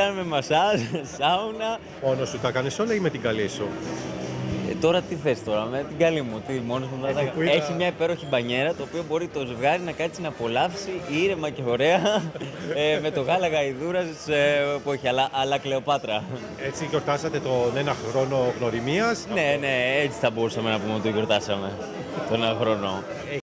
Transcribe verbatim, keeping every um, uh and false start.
Κάναμε μασάζ, σάουνα. Μόνος σου τα κάνεις όλα ή με την καλή σου? Ε, τώρα τι θες τώρα, με την καλή μου, τι μόνος μου θα τα κάνω. Έχει μια υπέροχη μπανιέρα, το οποίο μπορεί το ζευγάρι να κάτσει να απολαύσει ήρεμα και ωραία ε, με το γάλα γαϊδούρας ε, που έχει, αλλά, αλλά Κλεοπάτρα. Έτσι γιορτάσατε τον ένα χρόνο γνωριμίας. Ναι, ναι, έτσι θα μπορούσαμε να πούμε ότι γιορτάσαμε τον ένα χρόνο.